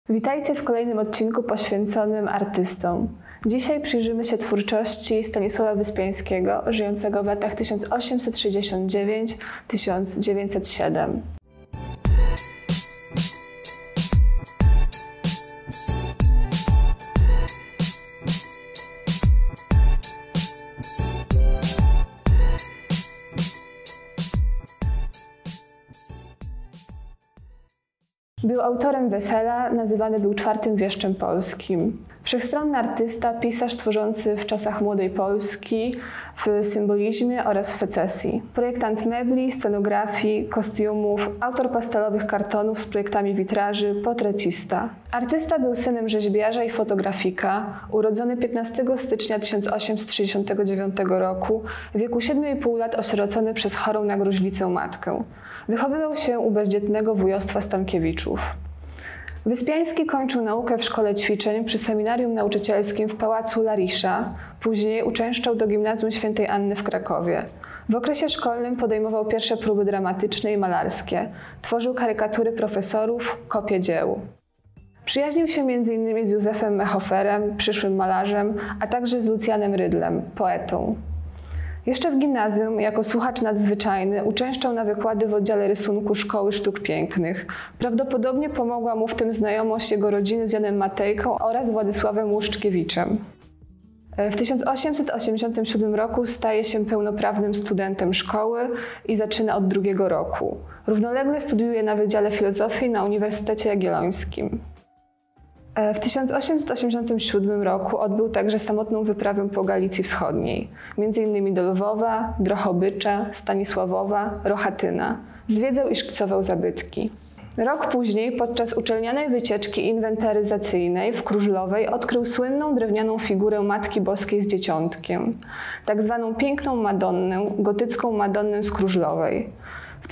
Witajcie w kolejnym odcinku poświęconym artystom. Dzisiaj przyjrzymy się twórczości Stanisława Wyspiańskiego, żyjącego w latach 1869–1907. Był autorem Wesela, nazywany był czwartym wieszczem polskim. Wszechstronny artysta, pisarz tworzący w czasach młodej Polski, w symbolizmie oraz w secesji. Projektant mebli, scenografii, kostiumów, autor pastelowych kartonów z projektami witraży, portrecista. Artysta był synem rzeźbiarza i fotografika, urodzony 15 stycznia 1869 roku, w wieku 7,5 lat osierocony przez chorą na gruźlicę matkę. Wychowywał się u bezdzietnego wujostwa Stankiewiczów. Wyspiański kończył naukę w szkole ćwiczeń przy seminarium nauczycielskim w Pałacu Larisza, później uczęszczał do Gimnazjum Świętej Anny w Krakowie. W okresie szkolnym podejmował pierwsze próby dramatyczne i malarskie, tworzył karykatury profesorów, kopie dzieł. Przyjaźnił się m.in. z Józefem Mehoferem, przyszłym malarzem, a także z Lucjanem Rydlem, poetą. Jeszcze w gimnazjum, jako słuchacz nadzwyczajny, uczęszczał na wykłady w oddziale rysunku Szkoły Sztuk Pięknych. Prawdopodobnie pomogła mu w tym znajomość jego rodziny z Janem Matejką oraz Władysławem Łuszczkiewiczem. W 1887 roku staje się pełnoprawnym studentem szkoły i zaczyna od drugiego roku. Równolegle studiuje na Wydziale Filozofii na Uniwersytecie Jagiellońskim. W 1887 roku odbył także samotną wyprawę po Galicji Wschodniej, m.in. do Lwowa, Drohobycza, Stanisławowa, Rochatyna. Zwiedzał i szkicował zabytki. Rok później, podczas uczelnianej wycieczki inwentaryzacyjnej w Krużlowej, odkrył słynną drewnianą figurę Matki Boskiej z Dzieciątkiem, tak zwaną piękną Madonnę, gotycką Madonnę z Krużlowej. W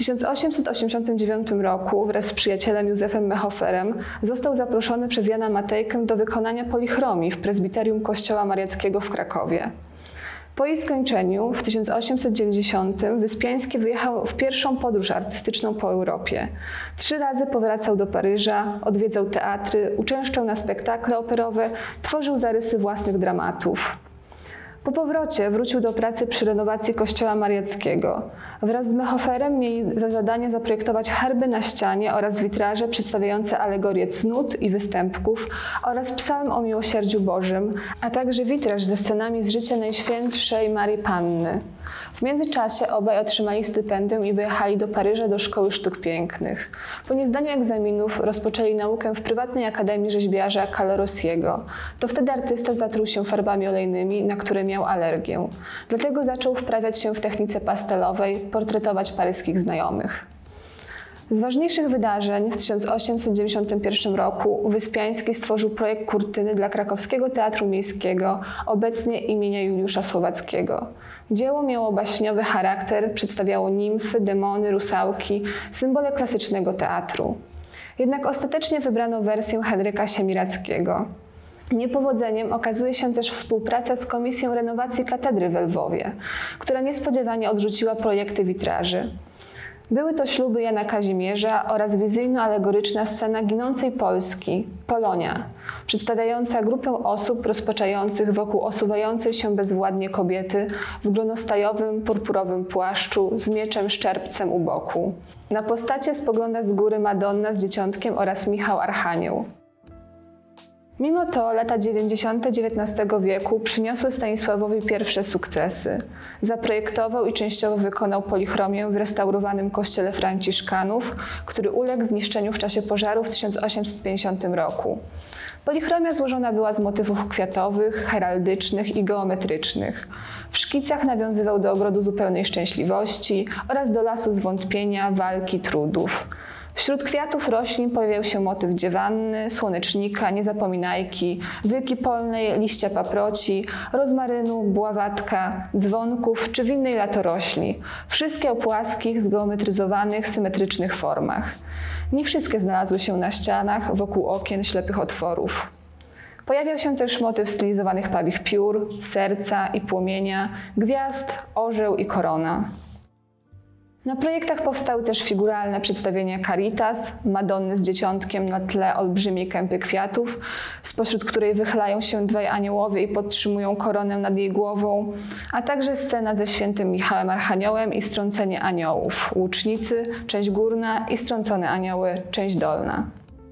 1889 roku wraz z przyjacielem Józefem Mehoferem został zaproszony przez Jana Matejkę do wykonania polichromii w prezbiterium Kościoła Mariackiego w Krakowie. Po jej skończeniu w 1890 Wyspiański wyjechał w pierwszą podróż artystyczną po Europie. 3 razy powracał do Paryża, odwiedzał teatry, uczęszczał na spektakle operowe, tworzył zarysy własnych dramatów. Po powrocie wrócił do pracy przy renowacji Kościoła Mariackiego. Wraz z Mehoferem mieli za zadanie zaprojektować herby na ścianie oraz witraże przedstawiające alegorie cnót i występków oraz psalm o miłosierdziu Bożym, a także witraż ze scenami z życia Najświętszej Marii Panny. W międzyczasie obaj otrzymali stypendium i wyjechali do Paryża do Szkoły Sztuk Pięknych. Po niezdaniu egzaminów rozpoczęli naukę w prywatnej akademii rzeźbiarza Calorossiego. To wtedy artysta zatruł się farbami olejnymi, na które miał alergię. Dlatego zaczął wprawiać się w technice pastelowej, portretować paryskich znajomych. Z ważniejszych wydarzeń w 1891 roku Wyspiański stworzył projekt kurtyny dla krakowskiego Teatru Miejskiego, obecnie imienia Juliusza Słowackiego. Dzieło miało baśniowy charakter, przedstawiało nimfy, demony, rusałki, symbole klasycznego teatru. Jednak ostatecznie wybrano wersję Henryka Siemiradzkiego. Niepowodzeniem okazuje się też współpraca z Komisją Renowacji Katedry w Lwowie, która niespodziewanie odrzuciła projekty witraży. Były to śluby Jana Kazimierza oraz wizyjno-alegoryczna scena ginącej Polski, Polonia, przedstawiająca grupę osób rozpaczających wokół osuwającej się bezwładnie kobiety w glonostajowym, purpurowym płaszczu z mieczem szczerbcem u boku. Na postacie spogląda z góry Madonna z Dzieciątkiem oraz Michał Archanioł. Mimo to lata 90. XIX wieku przyniosły Stanisławowi pierwsze sukcesy. Zaprojektował i częściowo wykonał polichromię w restaurowanym kościele franciszkanów, który uległ zniszczeniu w czasie pożaru w 1850 roku. Polichromia złożona była z motywów kwiatowych, heraldycznych i geometrycznych. W szkicach nawiązywał do ogrodu zupełnej szczęśliwości oraz do lasu zwątpienia, walki, trudów. Wśród kwiatów roślin pojawiał się motyw dziewanny, słonecznika, niezapominajki, wyki polnej, liścia paproci, rozmarynu, bławatka, dzwonków czy winnej latorośli. Wszystkie o płaskich, zgeometryzowanych, symetrycznych formach. Nie wszystkie znalazły się na ścianach, wokół okien, ślepych otworów. Pojawiał się też motyw stylizowanych pawich piór, serca i płomienia, gwiazd, orzeł i korona. Na projektach powstały też figuralne przedstawienia Caritas, Madonny z Dzieciątkiem na tle olbrzymiej kępy kwiatów, spośród której wychylają się dwaj aniołowie i podtrzymują koronę nad jej głową, a także scena ze świętym Michałem Archaniołem i Strącenie Aniołów, Łucznicy, część górna i Strącone Anioły, część dolna.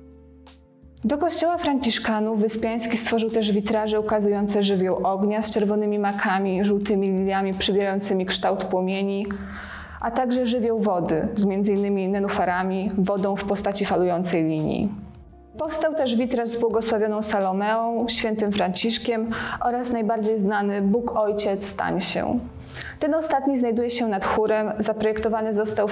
Do kościoła franciszkanów Wyspiański stworzył też witraże ukazujące żywioł ognia z czerwonymi makami, żółtymi liliami przybierającymi kształt płomieni, a także żywioł wody z m.in. nenufarami, wodą w postaci falującej linii. Powstał też witraż z błogosławioną Salomeą, świętym Franciszkiem oraz najbardziej znany Bóg Ojciec stań się. Ten ostatni znajduje się nad chórem, zaprojektowany został w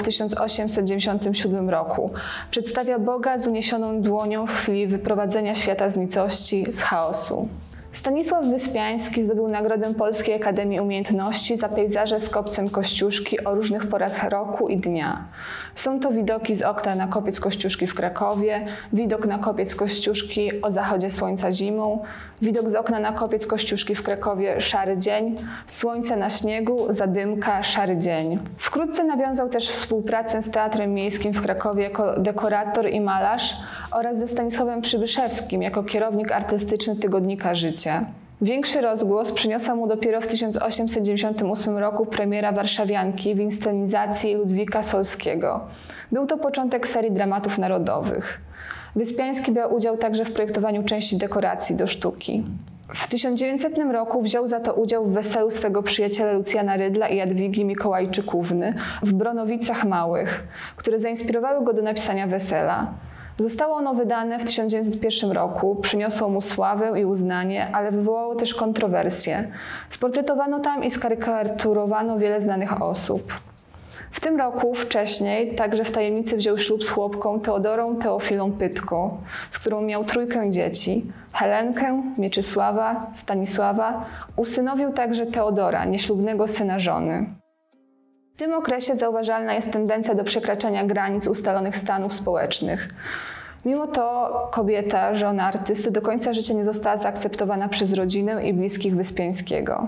1897 roku. Przedstawia Boga z uniesioną dłonią w chwili wyprowadzenia świata z nicości, z chaosu. Stanisław Wyspiański zdobył Nagrodę Polskiej Akademii Umiejętności za pejzaże z kopcem Kościuszki o różnych porach roku i dnia. Są to widoki z okna na kopiec Kościuszki w Krakowie, widok na kopiec Kościuszki o zachodzie słońca zimą, widok z okna na kopiec Kościuszki w Krakowie szary dzień, słońce na śniegu, zadymka, szary dzień. Wkrótce nawiązał też współpracę z Teatrem Miejskim w Krakowie jako dekorator i malarz oraz ze Stanisławem Przybyszewskim jako kierownik artystyczny tygodnika Życie. Większy rozgłos przyniosła mu dopiero w 1898 roku premiera Warszawianki w inscenizacji Ludwika Solskiego. Był to początek serii dramatów narodowych. Wyspiański brał udział także w projektowaniu części dekoracji do sztuki. W 1900 roku wziął za to udział w weselu swego przyjaciela Lucjana Rydla i Jadwigi Mikołajczykówny w Bronowicach Małych, które zainspirowały go do napisania Wesela. Zostało ono wydane w 1901 roku, przyniosło mu sławę i uznanie, ale wywołało też kontrowersje. Sportretowano tam i skarykaturowano wiele znanych osób. W tym roku, wcześniej, także w tajemnicy wziął ślub z chłopką Teodorą Teofilą Pytko, z którą miał trójkę dzieci: Helenkę, Mieczysława, Stanisława. Usynowił także Teodora, nieślubnego syna żony. W tym okresie zauważalna jest tendencja do przekraczania granic ustalonych stanów społecznych. Mimo to kobieta, żona artysty, do końca życia nie została zaakceptowana przez rodzinę i bliskich Wyspiańskiego.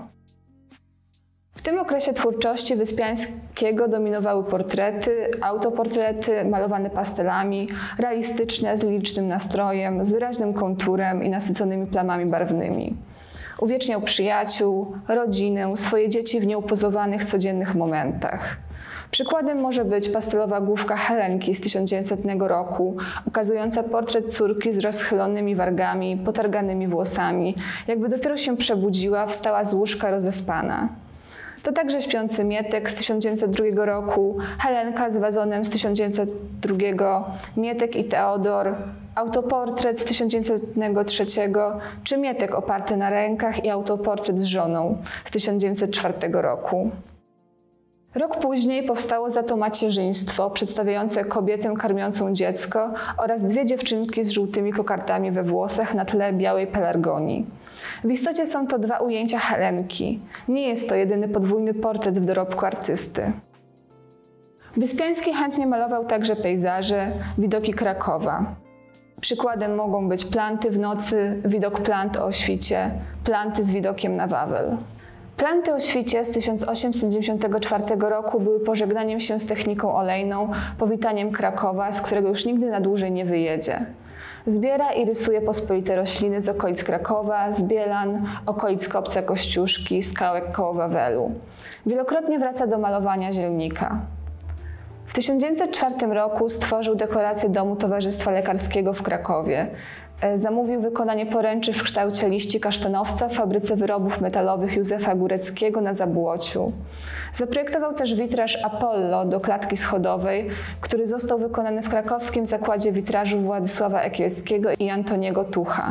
W tym okresie twórczości Wyspiańskiego dominowały portrety, autoportrety malowane pastelami, realistyczne, z licznym nastrojem, z wyraźnym konturem i nasyconymi plamami barwnymi. Uwieczniał przyjaciół, rodzinę, swoje dzieci w nieupozowanych, codziennych momentach. Przykładem może być pastelowa główka Helenki z 1900 roku, ukazująca portret córki z rozchylonymi wargami, potarganymi włosami, jakby dopiero się przebudziła, wstała z łóżka rozespana. To także śpiący Mietek z 1902 roku, Helenka z wazonem z 1902, Mietek i Teodor, autoportret z 1903 czy Mietek oparty na rękach i autoportret z żoną z 1904 roku. Rok później powstało za to macierzyństwo, przedstawiające kobietę karmiącą dziecko oraz dwie dziewczynki z żółtymi kokardami we włosach na tle białej pelargonii. W istocie są to dwa ujęcia Helenki. Nie jest to jedyny podwójny portret w dorobku artysty. Wyspiański chętnie malował także pejzaże, widoki Krakowa. Przykładem mogą być Planty w nocy, widok plant o świcie, planty z widokiem na Wawel. Planty o świcie z 1894 roku były pożegnaniem się z techniką olejną, powitaniem Krakowa, z którego już nigdy na dłużej nie wyjedzie. Zbiera i rysuje pospolite rośliny z okolic Krakowa, z Bielan, okolic kopca Kościuszki, skałek koło Wawelu. Wielokrotnie wraca do malowania zielnika. W 1904 roku stworzył dekorację Domu Towarzystwa Lekarskiego w Krakowie. Zamówił wykonanie poręczy w kształcie liści kasztanowca w fabryce wyrobów metalowych Józefa Góreckiego na Zabłociu. Zaprojektował też witraż Apollo do klatki schodowej, który został wykonany w krakowskim zakładzie witrażu Władysława Ekielskiego i Antoniego Tucha.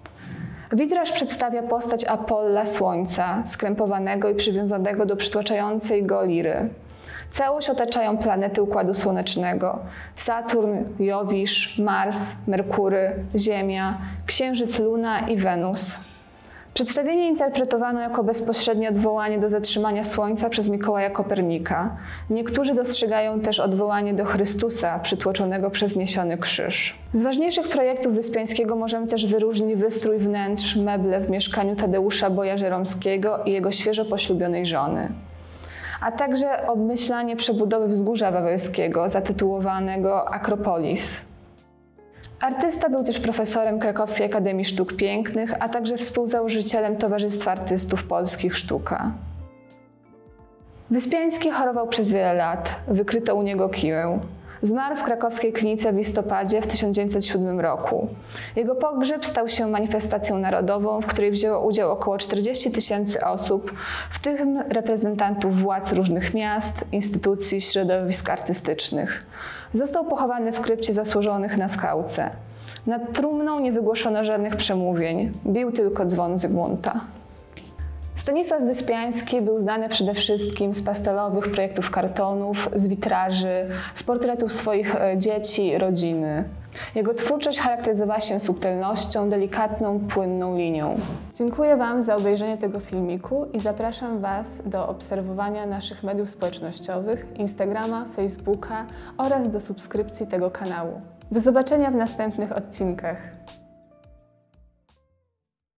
Witraż przedstawia postać Apolla Słońca, skrępowanego i przywiązanego do przytłaczającej go liry. Całość otaczają planety Układu Słonecznego: Saturn, Jowisz, Mars, Merkury, Ziemia, Księżyc, Luna i Wenus. Przedstawienie interpretowano jako bezpośrednie odwołanie do zatrzymania Słońca przez Mikołaja Kopernika. Niektórzy dostrzegają też odwołanie do Chrystusa przytłoczonego przez niesiony krzyż. Z ważniejszych projektów Wyspiańskiego możemy też wyróżnić wystrój wnętrz, meble w mieszkaniu Tadeusza Bojarzeromskiego i jego świeżo poślubionej żony. a także obmyślanie przebudowy wzgórza wawelskiego zatytułowanego Akropolis. Artysta był też profesorem Krakowskiej Akademii Sztuk Pięknych, a także współzałożycielem Towarzystwa Artystów Polskich Sztuka. Wyspiański chorował przez wiele lat, wykryto u niego kiłę. Zmarł w krakowskiej klinice w listopadzie w 1907 roku. Jego pogrzeb stał się manifestacją narodową, w której wzięło udział około 40 000 osób, w tym reprezentantów władz różnych miast, instytucji, środowisk artystycznych. Został pochowany w krypcie zasłużonych na Skałce. Nad trumną nie wygłoszono żadnych przemówień, bił tylko dzwon Zygmunta. Stanisław Wyspiański był znany przede wszystkim z pastelowych projektów kartonów, z witraży, z portretów swoich dzieci, rodziny. Jego twórczość charakteryzowała się subtelnością, delikatną, płynną linią. Dziękuję Wam za obejrzenie tego filmiku i zapraszam Was do obserwowania naszych mediów społecznościowych, Instagrama, Facebooka oraz do subskrypcji tego kanału. Do zobaczenia w następnych odcinkach.